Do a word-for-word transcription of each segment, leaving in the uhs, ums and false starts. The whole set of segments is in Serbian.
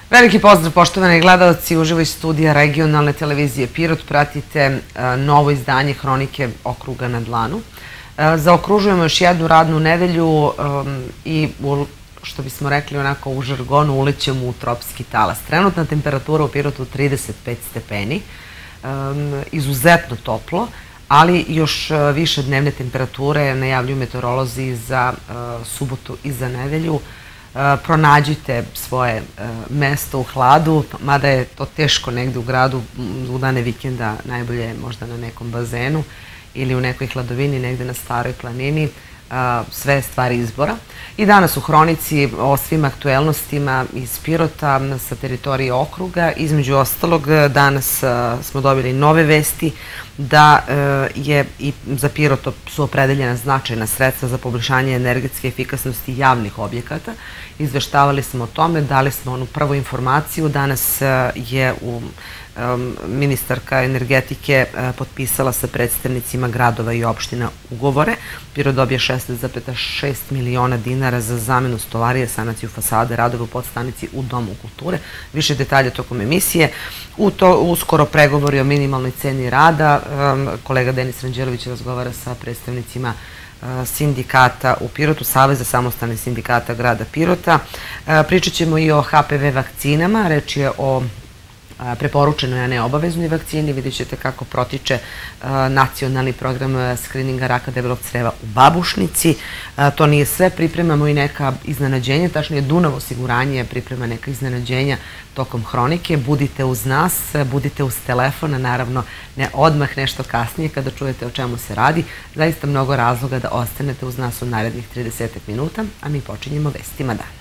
Veliki pozdrav, poštovani gledalci, uživo iz studija regionalne televizije Pirot. Pratite novo izdanje Hronike okruga na dlanu. Zaokružujemo još jednu radnu nedelju i, što bismo rekli onako u žargonu, ulećemo u tropski talas. Trenutna temperatura u Pirotu trideset pet stepeni, izuzetno toplo, ali još više dnevne temperature najavljuju meteorolozi za subotu i za nedelju. Pronađite svoje mesto u hladu, mada je to teško negde u gradu, u dane vikenda najbolje je možda na nekom bazenu ili u nekoj hladovini negde na Staroj planini, sve stvari izbora. I danas u Hronici o svim aktuelnostima iz Pirota sa teritorije okruga. Između ostalog, danas smo dobili nove vesti da je i za Pirot su opredeljena značajna sredstva za poboljšanje energetske efikasnosti javnih objekata. Izveštavali smo o tome, dali smo onu prvu informaciju. Danas je u ministarka energetike potpisala sa predstavnicima gradova i opština ugovore. Pirot dobije šesnaest zarez šest miliona dinara za zamenu stolarije, sanaciju fasade, radove u podstanici u Domu kulture. Više detalja tokom emisije. U to uskoro pregovori o minimalnoj ceni rada. Kolega Denis Ranđelović razgovara sa predstavnicima sindikata u Pirotu, Saveza samostalnih sindikata grada Pirota. Pričat ćemo i o H P V vakcinama. Reč je o preporučenoj, a ne obaveznoj vakcini. Vidjet ćete kako protiče nacionalni program skrininga raka debelog creva u Babušnici. To nije sve, pripremamo i neka iznenađenja, tačnije Dunav osiguranje priprema neka iznenađenja tokom Hronike. Budite uz nas, budite uz telefona, naravno ne odmah, nešto kasnije kada čujete o čemu se radi. Zaista mnogo razloga da ostanete uz nas u narednih trideset minuta, a mi počinjemo vestima dana.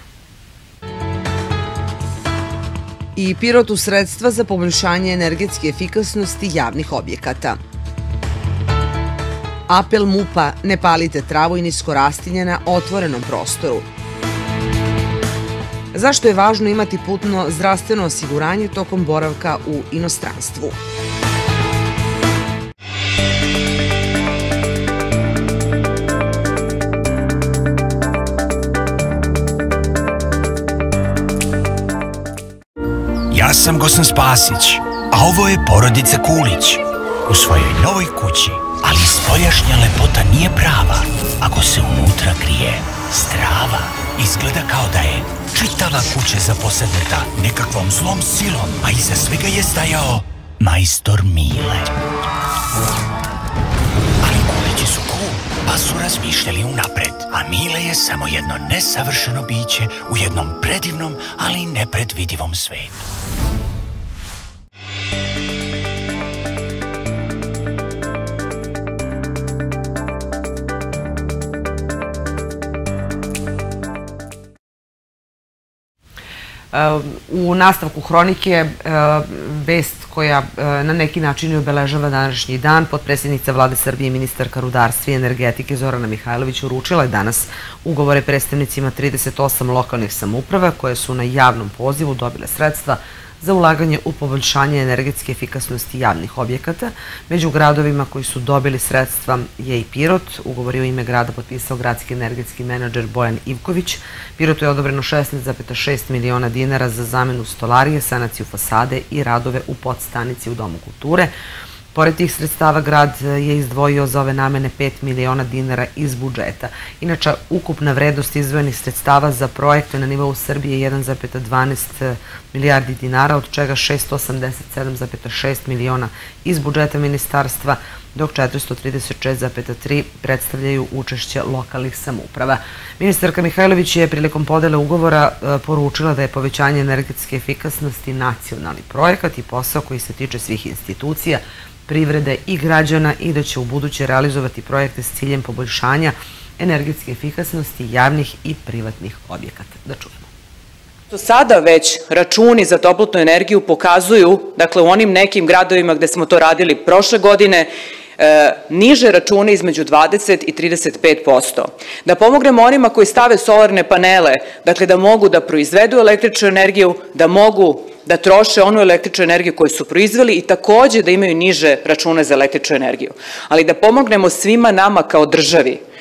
I Pirotu sredstva za poboljšanje energetske efikasnosti javnih objekata. Apel MUP-a: ne palite travu i nisko rastinje na otvorenom prostoru. Zašto je važno imati putno zdravstveno osiguranje tokom boravka u inostranstvu? Ja sam Gosan Spasić, a ovo je porodica Kulić. U svojoj novoj kući, ali spoljašnja lepota nije prava ako se unutra krije strava. Izgleda kao da je čitava kuća zaposednuta nekakvom zlom silom, a iza svega je stajao majstor Mile. Ali Kulići su cool, pa su razmišljali unapred, a Mile je samo jedno nesavršeno biće u jednom predivnom, ali nepredvidivom svetu. U nastavku Hronike vest koja na neki način obeležava današnji dan. Potpredsjednica Vlade Srbije i ministarka rudarstva i energetike Zorana Mihajlović uručila je danas ugovore predstavnicima trideset osam lokalnih samouprava koje su na javnom pozivu dobile sredstva za ulaganje u poboljšanje energetske efikasnosti javnih objekata. Među gradovima koji su dobili sredstva je i Pirot. Ugovor je u ime grada potpisao gradski energetski menadžer Bojan Ivković. Pirotu je odobreno šesnaest zarez šest miliona dinara za zamenu stolarije, sanaciju fasade i radove u podstanici u Domu kulture. Pored tih sredstava, grad je izdvojio za ove namene pet miliona dinara iz budžeta. Inače, ukupna vrednost izdvojenih sredstava za projekte na nivou Srbije je jedan zarez dvanaest milijardi dinara, od čega šeststo osamdeset sedam zarez šest miliona iz budžeta ministarstva, dok četiristo trideset šest zarez tri predstavljaju učešće lokalnih samouprava. Ministarka Mihajlović je prilikom podele ugovora poručila da je povećanje energetske efikasnosti nacionalni projekat i posao koji se tiče svih institucija, privrede i građana i da će u buduće realizovati projekte s ciljem poboljšanja energetske efikasnosti javnih i privatnih objekata. Da čujemo. Do sada već računi za toplotnu energiju pokazuju, dakle u onim nekim gradovima gde smo to radili prošle godine, niže račune između dvadeset i trideset pet posto. Da pomognemo onima koji stave solarne panele, dakle da mogu da proizvedu električnu energiju, da mogu da troše onu električnu energiju koju su proizveli i takođe da imaju niže račune za električnu energiju. Ali da pomognemo svima nama kao državi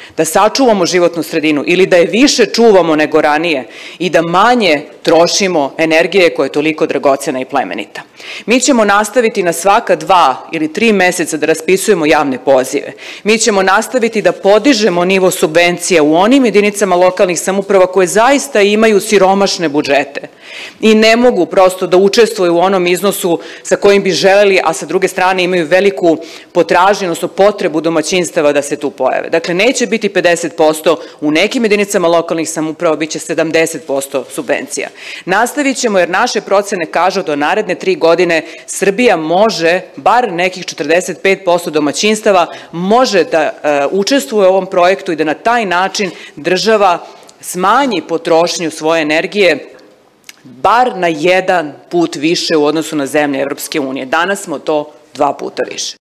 da sačuvamo životnu sredinu ili da je više čuvamo nego ranije i da manje trošimo energije koja je toliko dragocena i plemenita. Mi ćemo nastaviti na svaka dva ili tri meseca da raspisujemo javne pozive. Mi ćemo nastaviti da podižemo nivo subvencija u onim jedinicama lokalnih samouprava koje zaista imaju siromašne budžete i ne mogu prosto da učestvuju u onom iznosu sa kojim bi želeli, a sa druge strane imaju veliku potražnju, odnosno potrebu domaćinstava da se tu pojave. Dakle, neće biti pedeset posto, u nekim jedinicama lokalnih samouprava biće sedamdeset posto subvencija. Nastavit ćemo jer naše procene kažu da naredne tri godine Srbija može, bar nekih četrdeset pet posto domaćinstava, može da učestvuje u ovom projektu i da na taj način država smanji potrošnju svoje energije bar na jedan put više u odnosu na zemlje Evropske unije. Danas smo to dva puta više.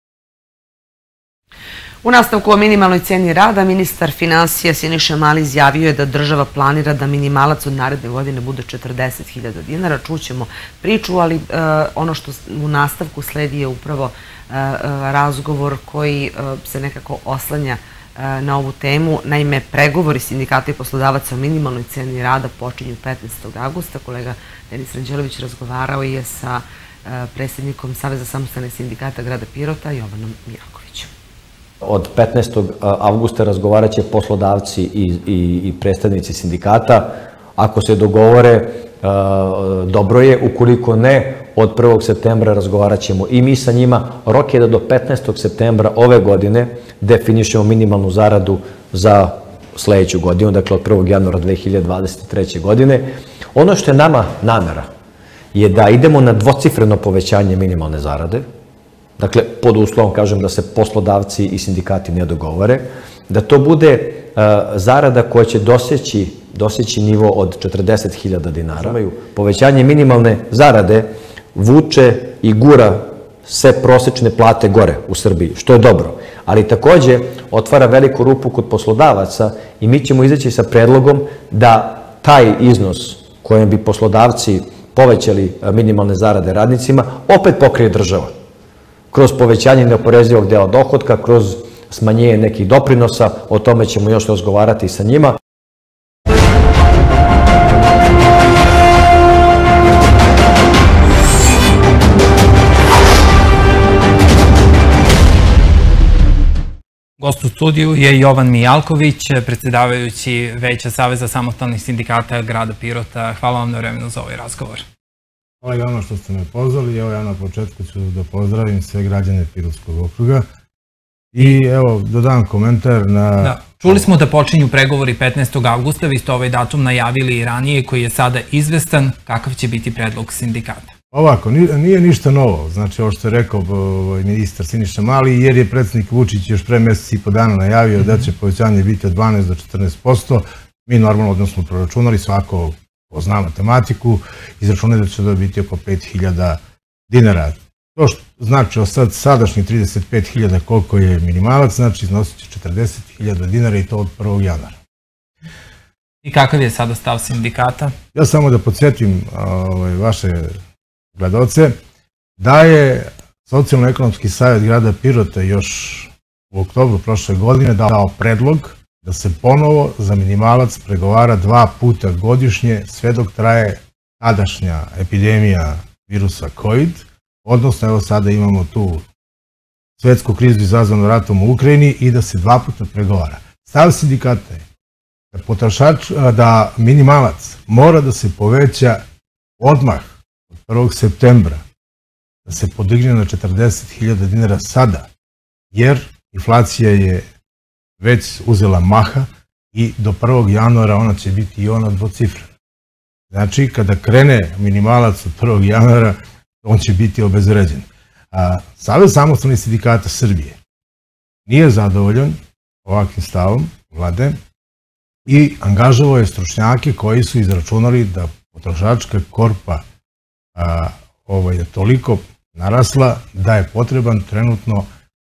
U nastavku o minimalnoj ceni rada, ministar finansija Siniša Mali izjavio je da država planira da minimalac od naredne godine bude četrdeset hiljada dinara. Čućemo priču, ali ono što u nastavku sledi je upravo razgovor koji se nekako oslanja na ovu temu. Naime, pregovori sindikata i poslodavaca o minimalnoj ceni rada počinju petnaestog avgusta. Kolega Denis Ranđelović razgovarao je sa predsjednikom Saveza samostalnih sindikata grada Pirota, Jovanom Mijakovićem. Od petnaestog avgusta razgovarat će poslodavci i predstavnici sindikata. Ako se dogovore, dobro je. Ukoliko ne, od prvog septembra razgovarat ćemo i mi sa njima. Rok je da do petnaestog septembra ove godine definišemo minimalnu zaradu za sledeću godinu, dakle od prvog januara dve hiljade dvadeset treće. godine. Ono što je nama namera je da idemo na dvocifreno povećanje minimalne zarade, dakle, pod uslovom, kažem, da se poslodavci i sindikati ne dogovore, da to bude zarada koja će doseći, doseći nivo od četrdeset hiljada dinara. Povećanje minimalne zarade vuče i gura sve prosečne plate gore u Srbiji, što je dobro, ali takođe otvara veliku rupu kod poslodavaca i mi ćemo izaći sa predlogom da taj iznos kojem bi poslodavci povećali minimalne zarade radnicima opet pokrije država. Kroz povećanje neoporezivog dela dohotka, kroz smanjenje nekih doprinosa, o tome ćemo još razgovarati sa njima. Gost u studiju je Jovan Mijalković, predsjedavajući Veća Saveza samostalnih sindikata grada Pirota. Hvala vam na vremenu za ovaj razgovor. Hvala i vama što ste me pozvali. Evo ja na početku ću da pozdravim sve građane Pirotskog okruga. I evo, dodam komentar na... Čuli smo da počinju pregovori petnaestog avgusta, vi ste ovaj datum najavili i ranije, koji je sada izvestan. Kakav će biti predlog sindikata? Ovako, nije ništa novo, znači ovo što je rekao ministar Siniša Mali, jer je predsjednik Vučić još pre mesec i po dana najavio da će povećanje biti od dvanaest do četrnaest posto. Mi normalno odnosno proračunali, svako ko zna matematiku, izračunali da će to biti oko pet hiljada dinara. To što znači od sadašnjih trideset pet hiljada koliko je minimalac, znači iznosit će četrdeset hiljada dinara i to od prvog januara. I kakav je sada stav sindikata? Ja samo da podsjetim vaše gledaoce da je Socijalno-ekonomski savjet grada Pirota još u oktobru prošle godine dao predlog da se ponovo za minimalac pregovara dva puta godišnje sve dok traje tadašnja epidemija virusa COVID, odnosno evo sada imamo tu svetsku krizu izazvanu ratom u Ukrajini i da se dva puta pregovara. Stav sindikata je da potrošač, da minimalac mora da se poveća odmah od prvog septembra, da se podigne na četrdeset hiljada dinara sada, jer inflacija je već uzela maha i do prvog januara ona će biti i ona dvocifrena. Znači, kada krene minimalac od prvog januara, on će biti obezvređen. Savez samostalnih sindikata Srbije nije zadovoljan ovakvim stavom vlade i angažovao je stručnjake koji su izračunali da potrošačka korpa je toliko narasla da je potreban trenutno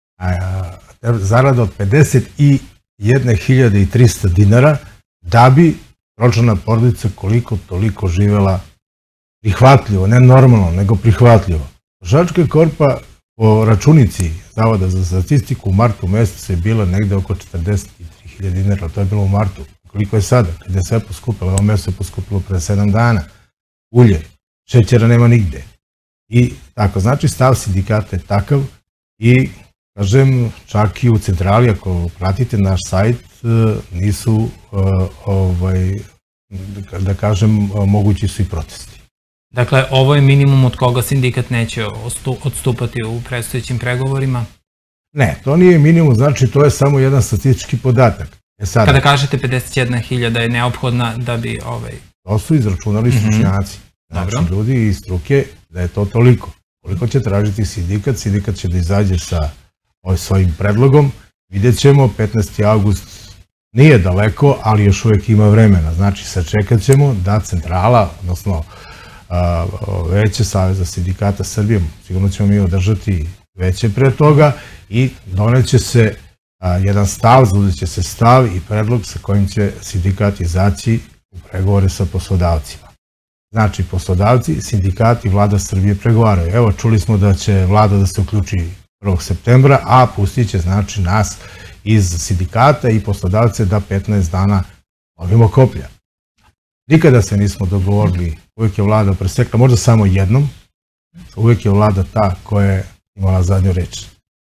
zarada od pedeset jedne hiljade trista dinara da bi pročlana porodica koliko toliko živela prihvatljivo, ne normalno, nego prihvatljivo. Potrošačka korpa po računici Zavoda za statistiku u martu mesecu je bila negde oko četrdeset tri hiljada dinara, to je bilo u martu. Koliko je sada, kada je sve poskupilo, ovo meso je poskupilo pre sedam dana. Ulje, šećera nema nigde. I tako, znači stav sindikata je takav i, kažem, čak i u centrali, ako pratite naš sajt, nisu, ovaj, da kažem, mogući su i protesti. Dakle, ovo je minimum od koga sindikat neće odstupati u predstojećim pregovorima? Ne, to nije minimum, znači to je samo jedan statistički podatak. Kada kažete pedeset jedna hiljada je neophodna da bi... To su izračunali stručnjaci. Znači, ljudi iz struke, da je to toliko. Koliko će tražiti sindikat, sindikat će da izađe sa svojim predlogom. Vidjet ćemo, petnaesti avgust nije daleko, ali još uvijek ima vremena. Znači, sačekat ćemo da centrala, odnosno Veće Saveza sindikata Srbije, sigurno ćemo mi održati veće pre toga i doneće se jedan stav, zauzet će se stav i predlog sa kojim će sindikat izaći u pregovore sa poslodavcima. Znači, poslodavci, sindikati i vlada Srbije pregovaraju. Evo, čuli smo da će vlada da se uključi prvog septembra, a pustit će, znači, nas iz sindikata i poslodavce da petnaest dana lovimo koplja. Nikada se nismo dogovorili, uvijek je vlada presekla, možda samo jednom, uvijek je vlada ta koja je imala zadnju reč.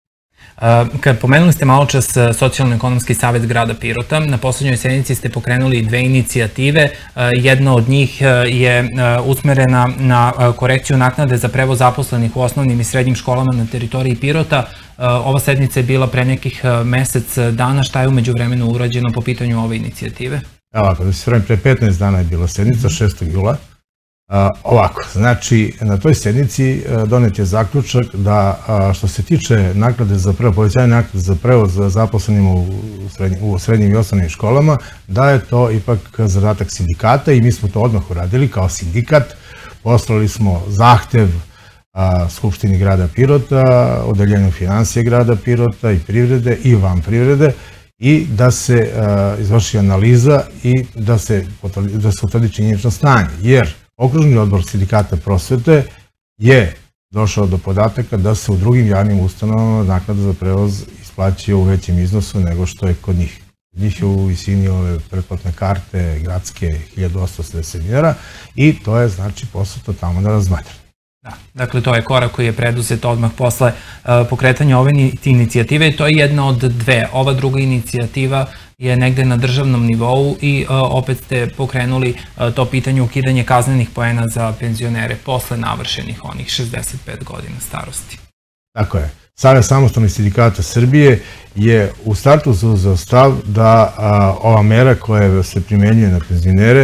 Kad pomenuli ste malo čas Socijalno-ekonomski savjet grada Pirota, na poslednjoj sednici ste pokrenuli dve inicijative. Jedna od njih je usmerena na korekciju naknade za prevoz zaposlenih u osnovnim i srednjim školama na teritoriji Pirota. Ova sednica je bila pre nekih mesec dana. Šta je umeđu vremenu urađeno po pitanju ove inicijative? Evo ovako, da se vreme, pre petnaest dana je bila sednica, šestog jula. Ovako, znači, na toj sednici donet je zaključak da što se tiče naknade za prevoz, povećanje naknade za prevoz zaposlenima u srednjim i osnovnim školama, da je to ipak zadatak sindikata i mi smo to odmah uradili kao sindikat. Poslali smo zahtev Skupštini grada Pirota, Odeljenju financije grada Pirota i privrede i van privrede i da se izvrši analiza i da se utvrdi činjenično stanje, jer Okružni odbor sindikata prosvete je došao do podataka da se u drugim javnim ustanovama naknada za prevoz isplaćuje u većem iznosu nego što je kod njih. Kod njih je u visini ove pretplatne karte gradske hiljadu osamsto sedamdeset dinara i to je, znači, poslato tamo da razmatra. Da, dakle, to je korak koji je preduzet odmah posle pokretanja ove inicijative i to je jedna od dve. Ova druga inicijativa je negde na državnom nivou i opet ste pokrenuli to pitanje ukidanje kaznenih poena za penzionere posle navršenih onih šezdeset pet godina starosti. Tako je. Savez samostalnih sindikata Srbije je u startu zauzeo stav da ova mera koja se primenjuje na penzionere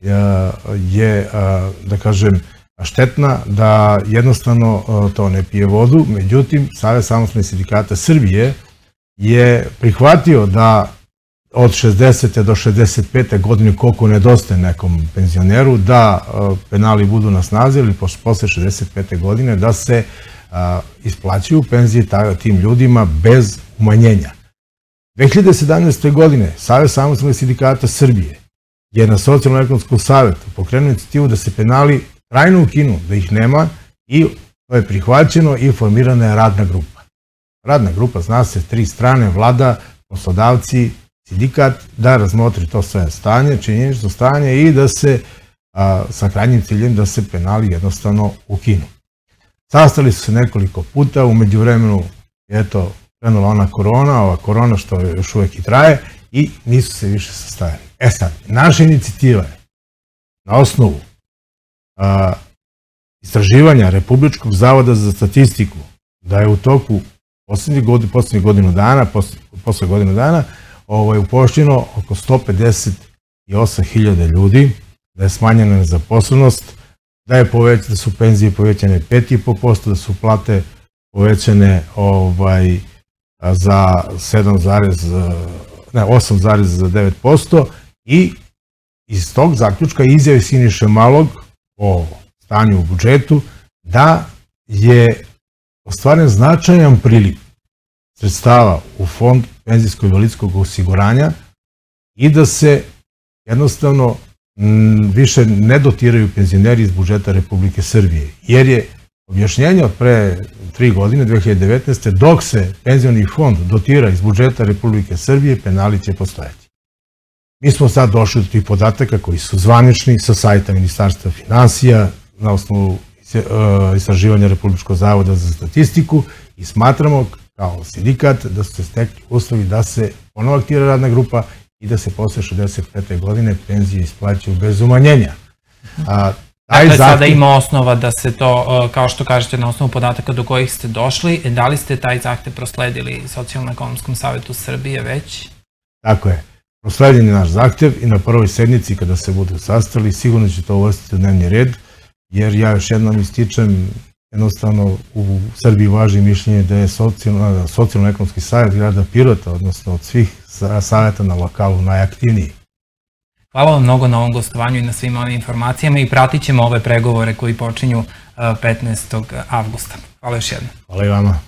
je, da kažem, štetna, da jednostavno to ne pije vodu. Međutim, Savez samostalnih sindikata Srbije je prihvatio da od šezdesete do šezdeset pete godine koliko nedostaje nekom penzioneru, da penali budu na snazi ili posle šezdeset pete godine da se isplaćuju penzije tim ljudima bez umanjenja. dve hiljade sedamnaeste. godine Savez samostalnih sindikata Srbije je na Socijalno-ekonomskom savetu pokrenuo inicijativu da se penali trajno ukinu, da ih nema i to je prihvaćeno i formirana je radna grupa. Radna grupa, zna se, tri strane, vlada, poslodavci, sindikat, da razmotri to sve stanje, činjenično stanje i da se sa krajnjim ciljem da se penali jednostavno ukinu. Sastali su se nekoliko puta, umeđu vremenu je to krenula ona korona, ova korona što još uvek i traje i nisu se više sastajali. E sad, naša inicijativa je na osnovu istraživanja Republičkog zavoda za statistiku da je u toku poslednjih godinu dana, posle godinu dana, upošljeno oko sto pedeset osam hiljada ljudi, da je smanjena nezaposlenost, da su penzije povećane pet i po posto, da su plate povećane za osam zarez devet posto i iz tog zaključka izjave Siniše Malog o stanju u budžetu da je ostvaren značajan priliv sredstava u fond penzijsko-invalidskog osiguranja i da se jednostavno više ne dotiraju penzioneri iz budžeta Republike Srbije, jer je Objašnjenje od pre tri godine, dve hiljade devetnaeste. dok se penzioni fond dotira iz budžeta Republike Srbije, penali će postojati. Mi smo sad došli do tih podataka koji su zvanični sa sajta Ministarstva finansija na osnovu istraživanja Republičkog zavoda za statistiku i smatramo kao sindikat da su se stekli uslovi da se ponovo aktivira radna grupa i da se posle šezdeset pete godine penzije isplaćaju bez umanjenja. Dakle, sada ima osnova da se to, kao što kažete, na osnovu podataka do kojih ste došli, da li ste taj zahtev prosledili Socijalno-ekonomskom savetu Srbije već? Tako je. Prosledjen je naš zahtev i na prvoj sednici kada se budu sastali sigurno će to uvrstiti u dnevni red, jer ja još jednom ističem, jednostavno u Srbiji važi mišljenje da je Socijalno-ekonomski savet grada Pirota, odnosno od svih saveta na lokalu, najaktivniji. Hvala vam mnogo na ovom gostovanju i na svim ovim informacijama i pratit ćemo ove pregovore koji počinju petnaestog avgusta. Hvala još jednom. Hvala i vama.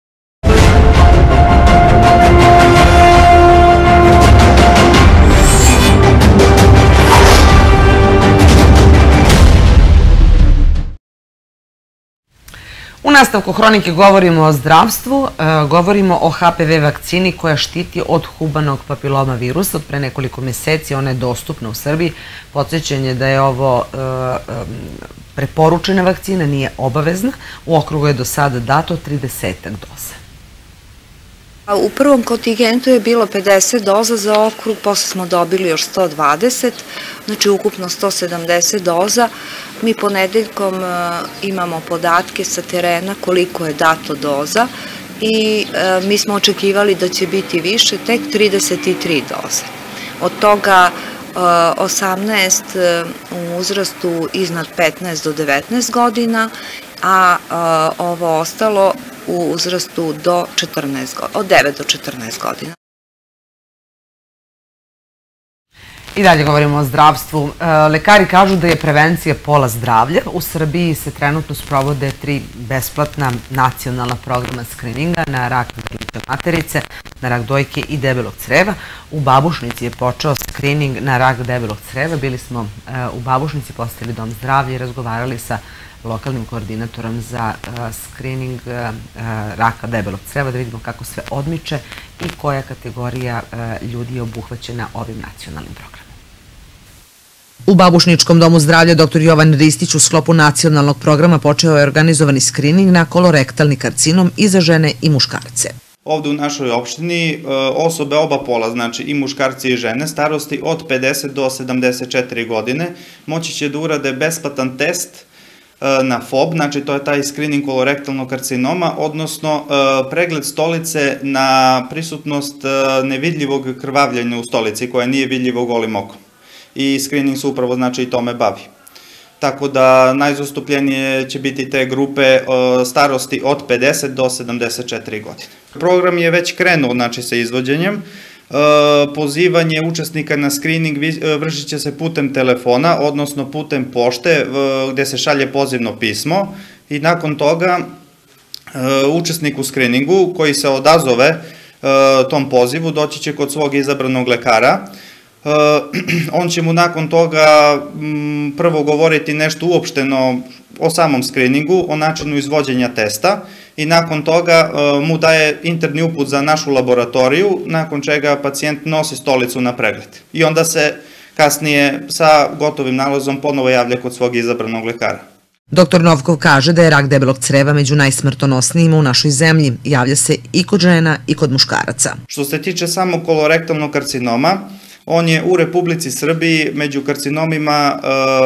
U nastavku hronike govorimo o zdravstvu, govorimo o H P V vakcini koja štiti od humanog papiloma virusa. Od pre nekoliko meseci ona je dostupna u Srbiji. Podsjećanje da je ovo preporučena vakcina, nije obavezna. U okrugu je do sada dato tridesetak doza. U prvom kontingentu je bilo pedeset doza za okrug, posle smo dobili još sto dvadeset, znači ukupno sto sedamdeset doza. Mi ponedeljkom imamo podatke sa terena koliko je dato doza i mi smo očekivali da će biti više, tek trideset tri doze. Od toga osamnaest u uzrastu iznad petnaest do devetnaest godina, a ovo ostalo u uzrastu do četrnaest godina, od devet do četrnaest godina. I dalje govorimo o zdravstvu. Lekari kažu da je prevencija pola zdravlja. U Srbiji se trenutno sprovode tri besplatna nacionalna programa skrininga na rak grlića materice, na rak dojke i debelog creva. U Babušnici je počeo skrining na rak debelog creva. Bili smo u Babušnici, postavili dom zdravlja i razgovarali sa lokalnim koordinatorom za skrining raka debelog creva, da vidimo kako sve odmiče i koja kategorija ljudi je obuhvaćena ovim nacionalnim programom. U Babušničkom domu zdravlja doktor Jovan Ristić u sklopu nacionalnog programa počeo je organizovani skrining na kolorektalni karcinom i za žene i muškarce. Ovde u našoj opštini osobe oba pola, znači i muškarci i žene, starosti od pedeset do sedamdeset četiri godine, moći će da urade besplatan test na F O B, znači to je taj skrining kolorektalnog karcinoma, odnosno pregled stolice na prisutnost nevidljivog krvavljenja u stolici koja nije vidljiva golim okom. I skrining se upravo znači i tome bavi. Tako da najzastupljenije će biti te grupe starosti od pedeset do sedamdeset četiri godine. Program je već krenuo znači sa izvođenjem. Pozivanje učesnika na skrining vršit će se putem telefona, odnosno putem pošte gde se šalje pozivno pismo i nakon toga učesnik u skriningu koji se odazove tom pozivu doći će kod svog izabranog lekara. On će mu nakon toga prvo govoriti nešto uopšteno o samom skriningu, o načinu izvođenja testa i nakon toga mu daje interni uput za našu laboratoriju, nakon čega pacijent nosi stolicu na pregled. I onda se kasnije sa gotovim nalazom ponovo javlja kod svog izabranog lekara. Doktor Novkov kaže da je rak debelog creva među najsmrtonosnijima u našoj zemlji. Javlja se i kod žena i kod muškaraca. Što se tiče samog kolorektalnog karcinoma, on je u Republici Srbiji među karcinomima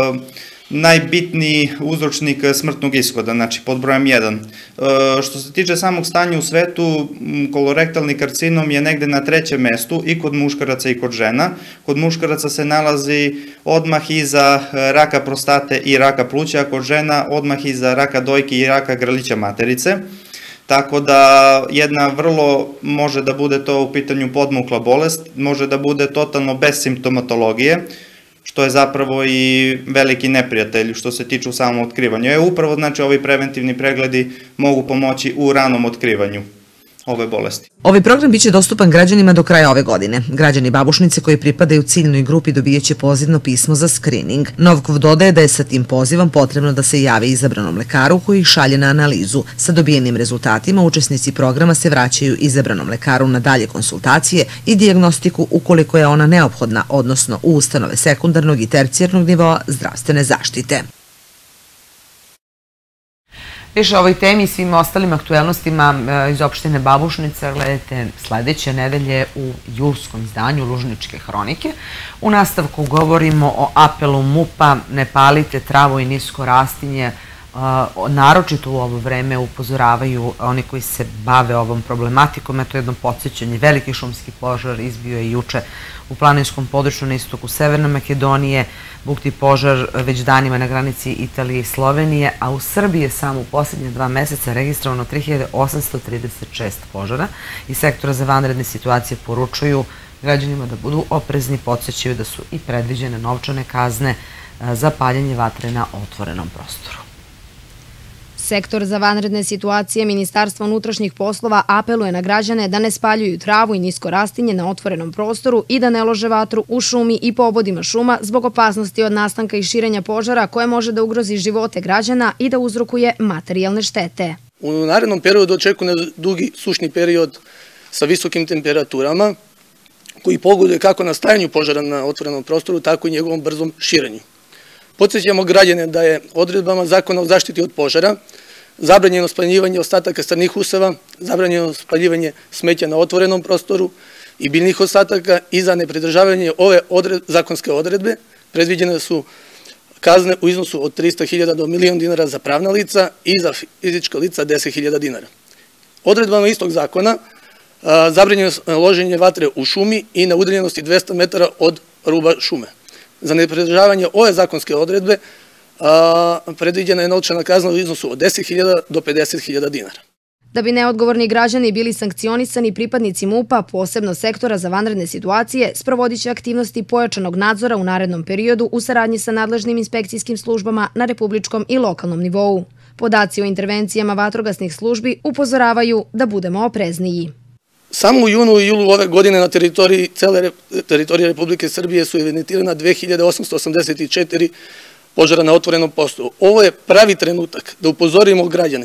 najbitniji uzročnik smrtnog ishoda, znači pod brojem jedan. Što se tiče samog stanja u svetu, kolorektalni karcinom je negde na trećem mestu i kod muškaraca i kod žena. Kod muškaraca se nalazi odmah iza raka prostate i raka pluća, a kod žena odmah iza raka dojke i raka grlića materice. Tako da jedna vrlo može da bude to u pitanju podmukla bolest, može da bude totalno bez simptomatologije, što je zapravo i veliki neprijatelj što se tiče u samom otkrivanju. E, upravo znači ovi preventivni pregledi mogu pomoći u ranom otkrivanju ove bolesti. Ovaj program biće dostupan građanima do kraja ove godine. Građani Babušnice koji pripadaju ciljnoj grupi dobijeće pozivno pismo za skrining. Novkov dodaje da je sa tim pozivom potrebno da se jave izabranom lekaru koji ih šalje na analizu. Sa dobijenim rezultatima učesnici programa se vraćaju izabranom lekaru na dalje konsultacije i dijagnostiku ukoliko je ona neophodna, odnosno u ustanove sekundarnog i tercijarnog nivoa zdravstvene zaštite. Više o ovoj temi i svim ostalim aktuelnostima iz opštine Babušnica gledajte sledeće nedelje u julskom izdanju Lužničke hronike. U nastavku govorimo o apelu M U P-a ne palite travu i nisko rastinje. Naročito u ovo vreme upozoravaju oni koji se bave ovom problematikom. Eto jedno podsjećanje, veliki šumski požar izbio je juče u planinskom području na istoku Severne Makedonije, bukti požar već danima na granici Italije i Slovenije, a u Srbiji je samo u posljednje dva meseca registrovano tri hiljade osamsto trideset šest požara i sektora za vanredne situacije poručuju građanima da budu oprezni, podsjećaju da su i predviđene novčane kazne za paljenje vatre na otvorenom prostoru. Sektor za vanredne situacije Ministarstva unutrašnjih poslova apeluje na građane da ne spaljuju travu i nisko rastinje na otvorenom prostoru i da ne lože vatru u šumi i pobodima šuma zbog opasnosti od nastanka i širenja požara koje može da ugrozi živote građana i da uzrokuje materijalne štete. U narednom periodu očekuje dugi sušni period sa visokim temperaturama koji pogoduje kako nastajanju požara na otvorenom prostoru, tako i njegovom brzom širenju. Podsjećamo građane da je odredbama Zakona o zaštiti od požara zabranjeno spaljivanje ostataka strnih useva, zabranjeno spaljivanje smeća na otvorenom prostoru i biljnih ostataka i za nepridržavanje ove zakonske odredbe predviđene su kazne u iznosu od trista hiljada do milion dinara za pravna lica i za fizička lica deset hiljada dinara. Odredbama istog zakona zabranjeno je loženje vatre u šumi i na udaljenosti dvesta metara od ruba šume. Za nepridržavanje ove zakonske odredbe predviđena je novčana kazna u iznosu od deset hiljada do pedeset hiljada dinara. Da bi neodgovorni građani bili sankcionisani, pripadnici M U P-a, posebno sektora za vanredne situacije, sprovodit će aktivnosti pojačanog nadzora u narednom periodu u saradnji sa nadležnim inspekcijskim službama na republičkom i lokalnom nivou. Podaci o intervencijama vatrogasnih službi upozoravaju da budemo oprezniji. Samo u junu i julu ove godine na teritoriji cele teritorije Republike Srbije su evidentirana dve hiljade osamsto osamdeset četiri požara na otvorenom prostoru. Ovo je pravi trenutak da upozorimo građane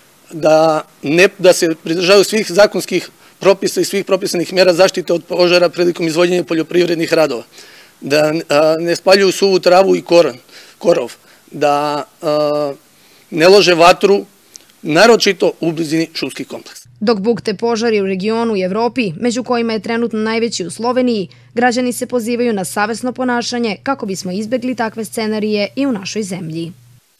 da se pridržavaju svih zakonskih propisa i svih propisanih mjera zaštite od požara prilikom izvođenja poljoprivrednih radova, da ne spaljuju suvu travu i korov, da ne lože vatru, naročito u blizini šumskih kompleksa. Dok bukte požari u regionu i Evropi, među kojima je trenutno najveći u Sloveniji, građani se pozivaju na savesno ponašanje kako bismo izbegli takve scenarije i u našoj zemlji.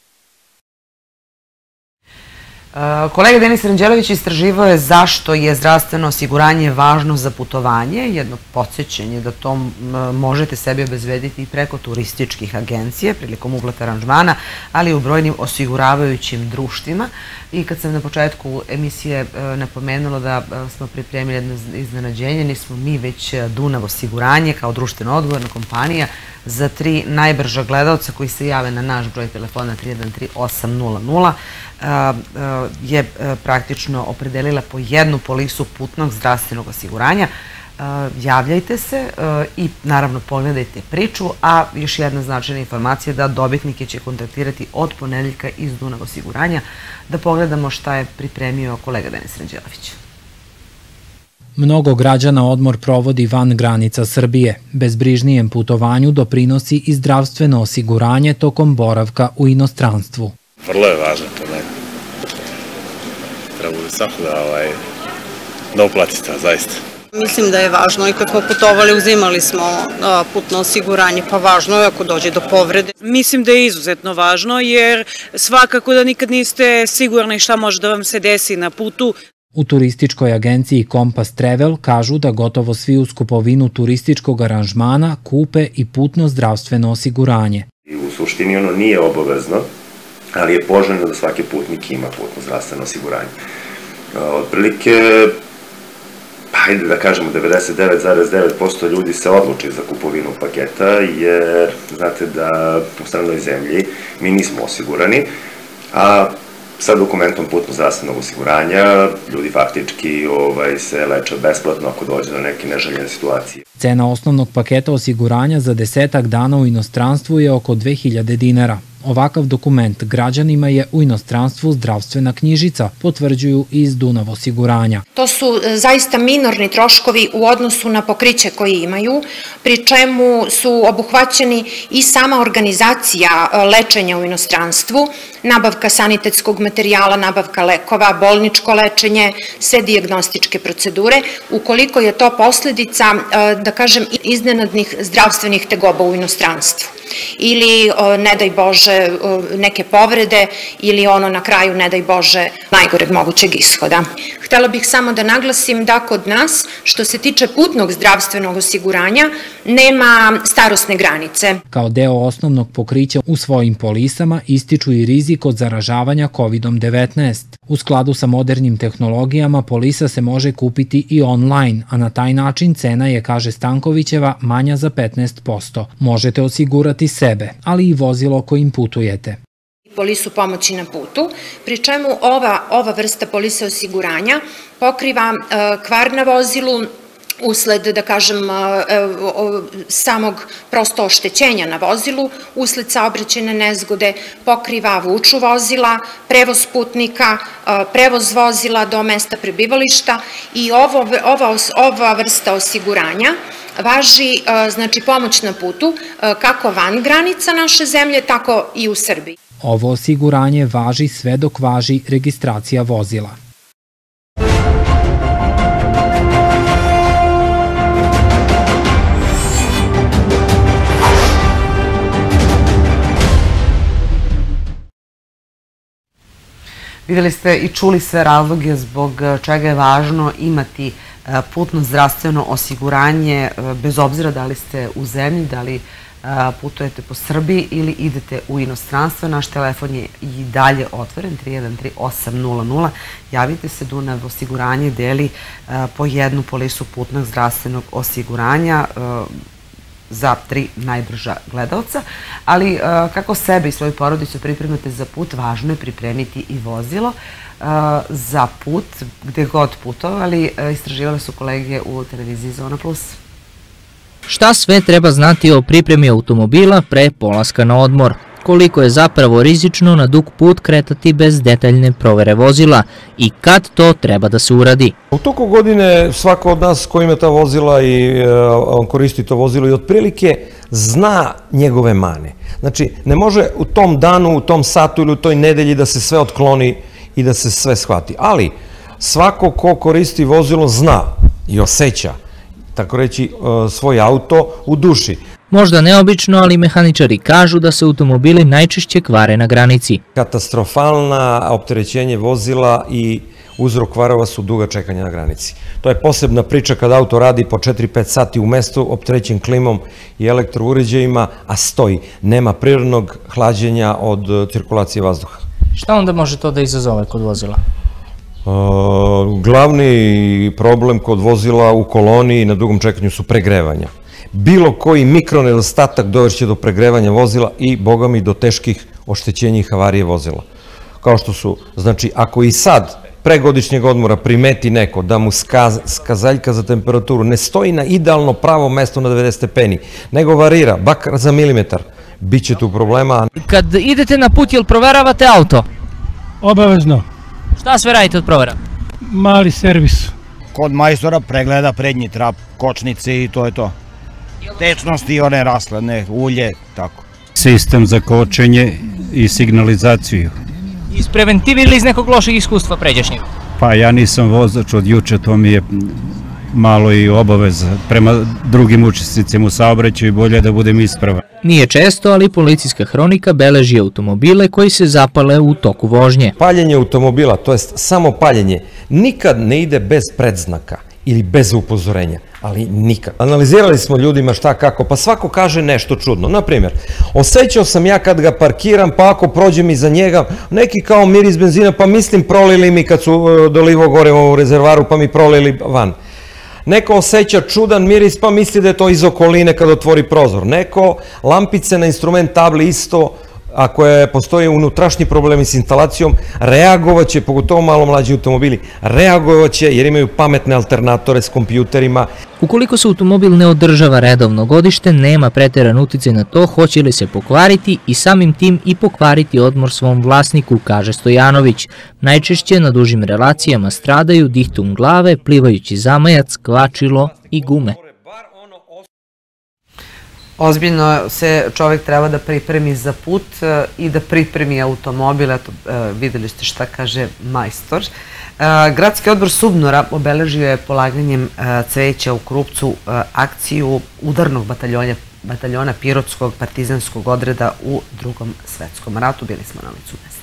Kolega Denis Ranđelović istraživao je zašto je zdravstveno osiguranje važno za putovanje. Jedno podsjećanje da to možete sebi obezbediti i preko turističkih agencije prilikom uplate aranžmana, ali i u brojnim osiguravajućim društvima. I kad sam na početku emisije napomenula da smo pripremili jedno iznenađenje, nismo mi već Dunav osiguranje kao društveno odgovorna kompanija za tri najbrža gledalca koji se jave na naš broj telefona tri jedan tri osam nula nula je praktično opredelila po jednu polisu putnog zdravstvenog osiguranja. Javljajte se i naravno pogledajte priču, a još jedna značajna informacija da dobitnike će kontaktirati od ponedeljka iz Dunav osiguranja. Da pogledamo šta je pripremio kolega Denis Ranđelović. Mnogo građana odmor provodi van granica Srbije. Bezbrižnijem putovanju doprinosi i zdravstveno osiguranje tokom boravka u inostranstvu. Vrlo je važno to, ne? Treba bi svako da uplati to, zaista. Mislim da je važno i kad smo putovali uzimali smo putno osiguranje, pa važno je ako dođe do povrede. Mislim da je izuzetno važno jer svakako da nikad niste sigurni šta može da vam se desi na putu. U turističkoj agenciji Kompas Travel kažu da gotovo svi uz kupovinu turističkog aranžmana kupe i putno zdravstveno osiguranje. U suštini ono nije obavezno, ali je poželjno da svaki putnik ima putno zdravstveno osiguranje. Otprilike, hajde da kažemo, devedeset devet zarez devet posto ljudi se odluči za kupovinu paketa, jer znate da u stranoj zemlji mi nismo osigurani, a sa dokumentom putno-zdravstvenog osiguranja ljudi faktički ovaj, se leče besplatno ako dođe do neke neželjene situacije. Cena osnovnog paketa osiguranja za desetak dana u inostranstvu je oko dve hiljade dinara. Ovakav dokument građanima je u inostranstvu zdravstvena knjižica, potvrđuju iz Dunav osiguranja. To su zaista minorni troškovi u odnosu na pokriće koje imaju, pri čemu su obuhvaćeni i sama organizacija lečenja u inostranstvu, nabavka sanitetskog materijala, nabavka lekova, bolničko lečenje, sve dijagnostičke procedure, ukoliko je to posledica, da kažem, iznenadnih zdravstvenih tegoba u inostranstvu. Ili, ne daj Bože, neke povrede ili ono na kraju, ne daj Bože, najgoreg mogućeg ishoda. Htela bih samo da naglasim da kod nas, što se tiče putnog zdravstvenog osiguranja, nema starosne granice. Kao deo osnovnog pokrića u svojim polisama ističu i rizik od zaražavanja kovidom devetnaest. U skladu sa modernim tehnologijama polisa se može kupiti i online, a na taj način cena je, kaže Stankovićeva, manja za petnaest posto. Možete osigurati sebe, ali i vozilo kojim putujete. Polisu pomoći na putu, pri čemu ova, ova vrsta polise osiguranja pokriva kvar na vozilu, usled, da kažem, samog prosto oštećenja na vozilu, usled saobraćajne nezgode, pokriva vuču vozila, prevoz putnika, prevoz vozila do mesta prebivališta i ovo, ova, ova vrsta osiguranja važi, znači, pomoć na putu kako van granica naše zemlje, tako i u Srbiji. Ovo osiguranje važi sve dok važi registracija vozila. Videli ste i čuli sve razloge zbog čega je važno imati putno zdravstveno osiguranje, bez obzira da li ste u zemlji, da li putujete po Srbiji ili idete u inostranstvo. Naš telefon je i dalje otvoren, tri jedan tri osam nula nula. Javite se, Dunav osiguranje deli po jednu polisu putnog zdravstvenog osiguranja za tri najbrža gledalca, ali kako sebe i svoju porodicu pripremate za put, važno je pripremiti i vozilo za put, gde god putovali. Istraživali su kolege u televiziji Zona Plus. Šta sve treba znati o pripremi automobila pre polaska na odmor? Koliko je zapravo rizično na dug put kretati bez detaljne provere vozila i kad to treba da se uradi? U toku godine svako od nas ko ima ta vozila i on koristi to vozilo i otprilike zna njegove mane. Znači, ne može u tom danu, u tom satu ili u toj nedelji da se sve otkloni i da se sve shvati. Ali svako ko koristi vozilo zna i osjeća, tako reći, svoj auto u duši. Možda neobično, ali mehaničari kažu da se automobili najčešće kvare na granici. Katastrofalna opterećenje vozila i uzrok kvarova su duga čekanja na granici. To je posebna priča kada auto radi po četiri pet sati u mestu, opterećen klimom i elektrouređajima, a stoji. Nema prirodnog hlađenja od cirkulacije vazduha. Šta onda može to da izazove kod vozila? Glavni problem kod vozila u koloni i na dugom čekanju su pregrevanja. Bilo koji mikronedostatak dovešće do pregrevanja vozila i, boga mi, do teških oštećenja i havarije vozila. Kao što su, znači, ako i sad pre godišnjeg odmora primeti neko da mu skazaljka za temperaturu ne stoji na idealno pravo mesto na devedeset stepeni, nego varira, bakar za milimetar, bit će tu problema. Kad idete na put, jel proveravate auto? Obavezno. Šta sve radite od provera? Mali servis. Kod majstora pregleda prednji trap, kočnice i to je to. Tečnosti i one rasladne, ulje, tako. Sistem za kočenje i signalizaciju. Iz preventive ili iz nekog lošeg iskustva pređašnjeg? Pa ja nisam vozač od juče, to mi je malo i obaveza prema drugim učesnicima u saobraćaju, bolje da budem ispravan. Nije često, ali policijska hronika beleži automobile koji se zapale u toku vožnje. Paljenje automobila, to jest samo paljenje, nikad ne ide bez predznaka ili bez upozorenja, ali nikad. Analizirali smo ljudima šta kako, pa svako kaže nešto čudno. Naprimjer, osjećao sam ja kad ga parkiram, pa ako prođem iza njega, neki kao miris benzina, pa mislim prolili mi kad su dolivo gore u rezervaru, pa mi prolili van. Neko osjeća čudan miris, pa misli da je to iz okoline kad otvori prozor. Neko lampice na instrument tabli isto ako je, postoje unutrašnji problemi s instalacijom, reagovaće, pogotovo malo mlađi automobili, reagovaće jer imaju pametne alternatore s kompjuterima. Ukoliko se automobil ne održava redovno godište, nema preteran uticaj na to hoće li se pokvariti i samim tim i pokvariti odmor svom vlasniku, kaže Stojanović. Najčešće na dužim relacijama stradaju dihtum glave, plivajući zamajac, kvačilo i gume. Ozbiljno se čovjek treba da pripremi za put i da pripremi automobil. Eto, videli ste šta kaže majstor. Gradski odbor Subnora obeležio je polaganjem cveća u Krupcu akciju udarnog bataljona, bataljona Pirotskog partizanskog odreda u Drugom svetskom ratu. Bili smo na licu mesta.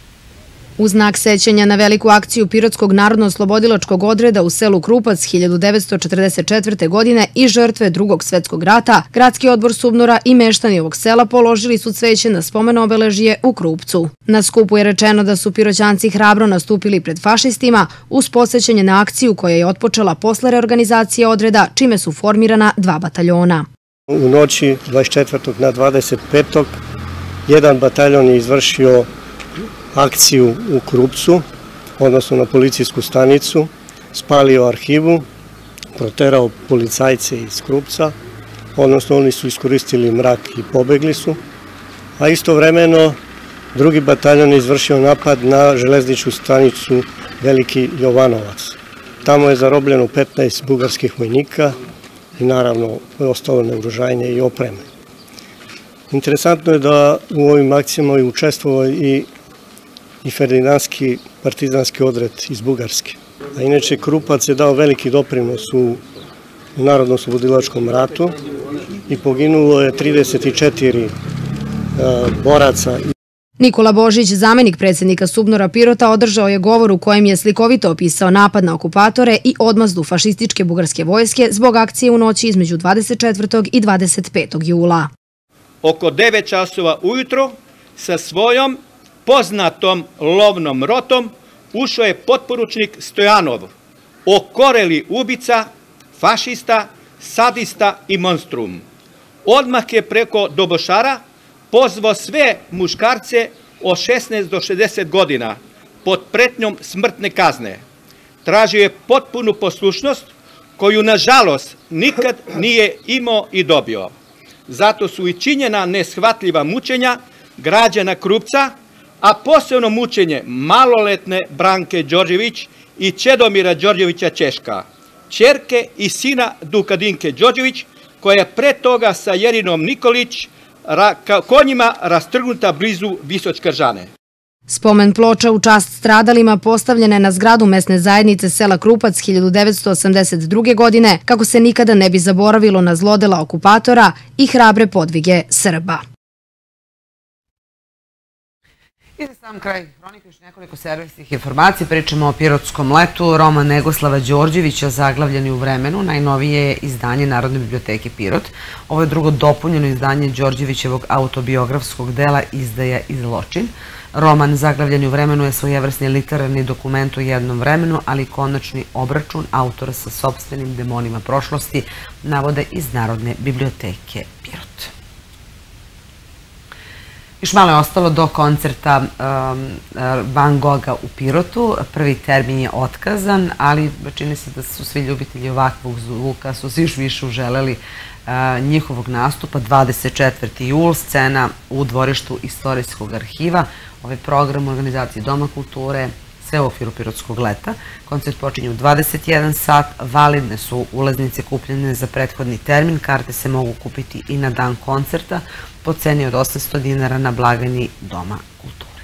U znak sećanja na veliku akciju Pirotskog narodno-oslobodilačkog odreda u selu Krupac hiljadu devetsto četrdeset četvrte. godine i žrtve Drugog svetskog rata, Gradski odbor Subnora i meštani ovog sela položili su cveće na spomen obeležje u Krupcu. Na skupu je rečeno da su Piroćanci hrabro nastupili pred fašistima uz podsećanje na akciju koja je otpočela posle reorganizacije odreda, čime su formirana dva bataljona. U noći dvadeset četvrtog na dvadeset petog jedan bataljon je izvršio akciju u Krupcu, odnosno na policijsku stanicu, spalio arhivu, proterao policajce iz Krupca, odnosno oni su iskoristili mrak i pobegli su, a istovremeno drugi bataljon je izvršio napad na železničku stanicu Veliki Jovanovac. Tamo je zarobljeno petnaest bugarskih vojnika i naravno ostalo naoružanje i opreme. Interesantno je da u ovim akcijama je učestvovao i i Ferdinandski partizanski odred iz Bugarske. A inače, Krupac je dao veliki doprinos u Narodno-oslobodilačkom ratu i poginulo je trideset četiri boraca. Nikola Božić, zamenik predsjednika Subnora Pirota, održao je govor u kojem je slikovito opisao napad na okupatore i odmazdu fašističke bugarske vojske zbog akcije u noći između dvadeset četvrtog i dvadeset petog jula. Oko devet časova ujutro sa svojom poznatom lovnom rotom ušao je potporučnik Stojanov, okoreli ubica, fašista, sadista i monstrum. Odmah je preko dobošara pozvao sve muškarce od šesnaest do šezdeset godina pod pretnjom smrtne kazne. Tražio je potpunu poslušnost koju, nažalost, nikad nije imao i dobio. Zato su i činjena neshvatljiva mučenja građana Krupca, a posebno mučenje maloletne Branke Đorđević i Čedomira Đorđevića Češka, ćerke i sina Dukadinke Đorđević, koja je pre toga sa Jerinom Nikolić konjima rastrgnuta blizu Visočkržane. Spomen ploča u čast stradalima postavljena je na zgradu mesne zajednice sela Krupac hiljadu devetsto osamdeset druge. godine, kako se nikada ne bi zaboravilo na zlodela okupatora i hrabre podvige Srba. I za sam kraj hronike još nekoliko servisnih informacija. Pričamo o Pirotskom letu. Roman Negoslava Đorđevića, zaglavljeni u vremenu, najnovije je izdanje Narodne biblioteke Pirot. Ovo je drugo dopunjeno izdanje Đorđevićevog autobiografskog dela Izdaja i zločin. Roman Zaglavljeni u vremenu je svojevrsni literarni dokument u jednom vremenu, ali konačni obračun autora sa sopstvenim demonima prošlosti, navode iz Narodne biblioteke Pirot. Još malo je ostalo do koncerta Van Gogha u Pirotu. Prvi termin je otkazan, ali čini se da su svi ljubitelji ovakvog zvuka su se još više uželeli njihovog nastupa. dvadeset četvrti jul, scena u dvorištu Istorijskog arhiva. Ovaj program u organizaciji Doma kulture, sve u okviru Pirotskog leta. Koncert počinje u dvadeset jedan sat, validne su ulaznice kupljene za prethodni termin, karte se mogu kupiti i na dan koncerta po ceni od osamsto dinara na blagajni Doma kulture.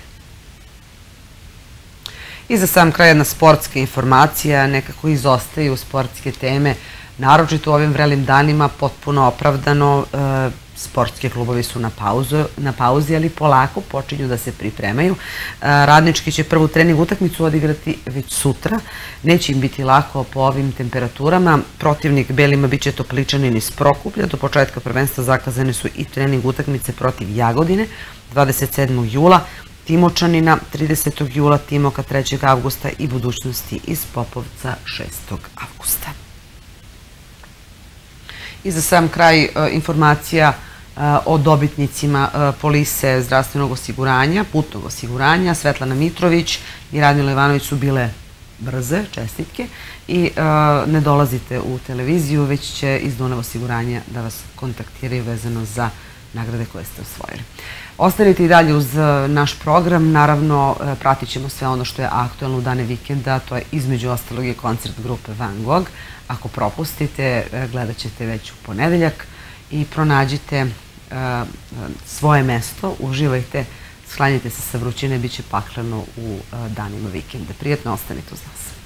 I za sam kraj jedna sportska informacija, nekako izostaju sportske teme, naročito u ovim vrelim danima, potpuno opravdano. Sportski klubovi su na pauzi, ali polako počinju da se pripremaju. Radnički će prvu trening utakmicu odigrati već sutra. Neće im biti lako po ovim temperaturama. Protivnik belima biće Topličanin iz Prokuplja. Do početka prvenstva zakazane su i trening utakmice protiv Jagodine dvadeset sedmog jula, Timočanina tridesetog jula, Timoka trećeg avgusta i Budućnosti iz Popovca šestog avgusta. I za sam kraj informacija o dobitnicima polise zdravstvenog osiguranja, putnog osiguranja. Svetlana Mitrović i Radmila Ivanović su bile brze, čestitke, i ne dolazite u televiziju, već će iz Dunav osiguranja da vas kontaktiraju vezano za nagrade koje ste osvojili. Ostanite i dalje uz naš program, naravno pratit ćemo sve ono što je aktualno u dane vikenda, to je između ostalog i koncert grupe Van Gogh. Ako propustite, gledat ćete već u ponedeljak i pronađite svoje mesto, uživajte, sklanjajte se sa vrućine, bit će pakleno u danima vikenda. Prijetno, ostanite uz nas.